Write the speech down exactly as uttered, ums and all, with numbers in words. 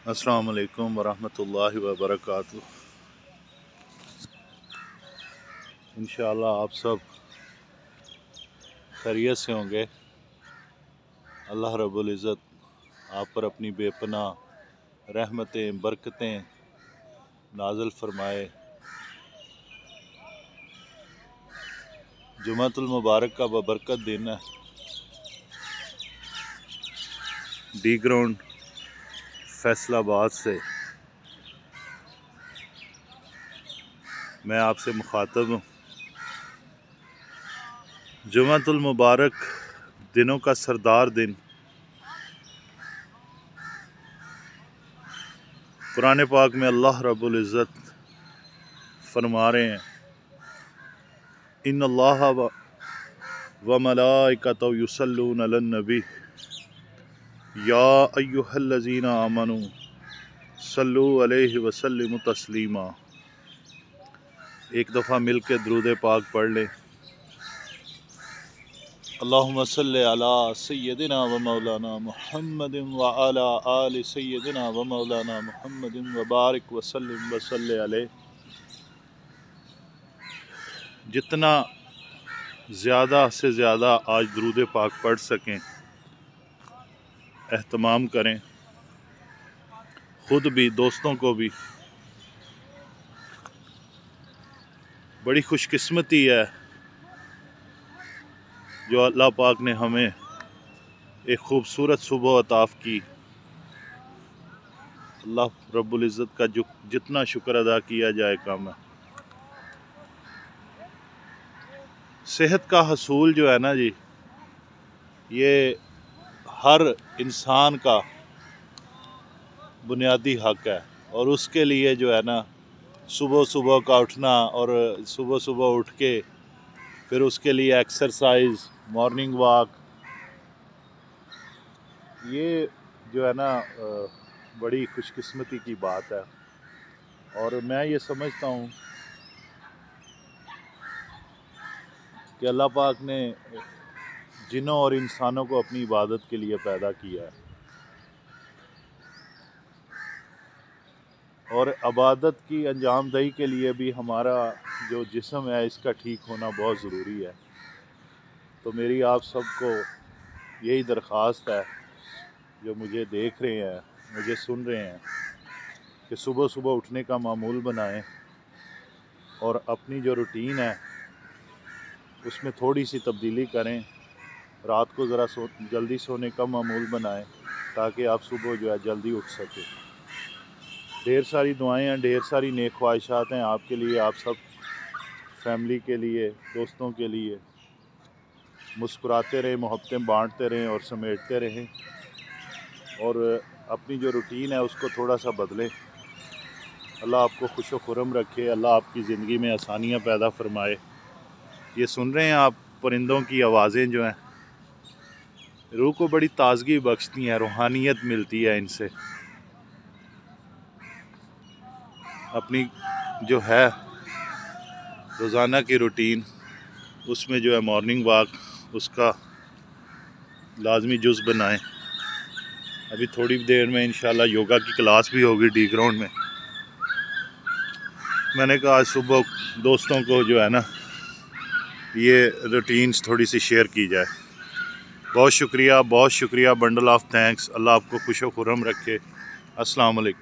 अस्सलाम वालेकुम वरहमतुल्लाहि वबरकातुहू। इंशाअल्लाह आप सब खैरियत से होंगे। अल्लाह रब्बुल इज़्ज़त आप पर अपनी बेपनाह रहमतें बरकतें नाज़िल फरमाए। जुमातुल मुबारक का बबरकत दिन है। डी ग्राउंड फैसलाबाद से मैं आपसे मुखातब हूँ। जुमातुल मुबारक दिनों का सरदार दिन कुरान पाक में अल्लाह रब्बुल इज़्ज़त फरमा रहे हैं, इन्नल्लाह व मलाइकतहू युसल्लूना अलन नबी या अय्युहल्लज़ीना आमनू सल्लू अलैहि व सल्लिमू तस्लीमा। एक दफ़ा मिल के दुरूद पाक पढ़ लें। अल्लाहुम्मा सल्लि अला सय्यदिना व मौलाना मुहम्मदिन व अला आलि सय्यदिना व मौलाना मुहम्मदिन व बारिक व सल्लिम व सल्लि अलैहि। जितना ज़्यादा से ज़्यादा आज दुरूद पाक पढ़ सकें एहतमाम करें, ख़ुद भी दोस्तों को भी। बड़ी खुशकिस्मती है जो अल्लाह पाक ने हमें एक ख़ूबसूरत सुबह अताफ़ की। अल्लाह रब्बुल इज़्ज़त का जो जितना शुक्र अदा किया जाए कम है। सेहत का हसूल जो है ना जी, ये हर इंसान का बुनियादी हक है और उसके लिए जो है ना सुबह सुबह का उठना और सुबह सुबह उठ के फिर उसके लिए एक्सरसाइज, मॉर्निंग वॉक, ये जो है ना बड़ी खुशकिस्मती की बात है। और मैं ये समझता हूँ कि अल्लाह पाक ने जिन्नों और इंसानों को अपनी इबादत के लिए पैदा किया है और इबादत की अंजाम दही के लिए भी हमारा जो जिस्म है इसका ठीक होना बहुत ज़रूरी है। तो मेरी आप सबको यही दरख्वास्त है जो मुझे देख रहे हैं, मुझे सुन रहे हैं, कि सुबह सुबह उठने का मामूल बनाएं और अपनी जो रूटीन है उसमें थोड़ी सी तब्दीली करें। रात को ज़रा सो जल्दी सोने का मामूल बनाएं ताकि आप सुबह जो है जल्दी उठ सकें। ढेर सारी दुआएं हैं, ढेर सारी नेक ख्वाहिशात हैं आपके लिए, आप सब फैमिली के लिए, दोस्तों के लिए। मुस्कुराते रहें, मोहब्बतें बांटते रहें और समेटते रहें और अपनी जो रूटीन है उसको थोड़ा सा बदलें। अल्लाह आपको खुश व खुर्रम रखे, अल्लाह आपकी ज़िंदगी में आसानियाँ पैदा फरमाए। ये सुन रहे हैं आप परिंदों की आवाज़ें जो हैं, रूह को बड़ी ताज़गी बख्शती हैं, रूहानियत मिलती है इनसे। अपनी जो है रोज़ाना की रूटीन उसमें जो है मॉर्निंग वॉक उसका लाजमी जुज़ बनाएं। अभी थोड़ी देर में इंशाल्लाह योगा की क्लास भी होगी डी ग्राउंड में। मैंने कहा आज सुबह दोस्तों को जो है ना ये रूटीन्स थोड़ी सी शेयर की जाए। बहुत शुक्रिया, बहुत शुक्रिया, बंडल ऑफ थैंक्स। अल्लाह आपको खुश व खुर्रम रखे। अस्सलाम वालेकुम।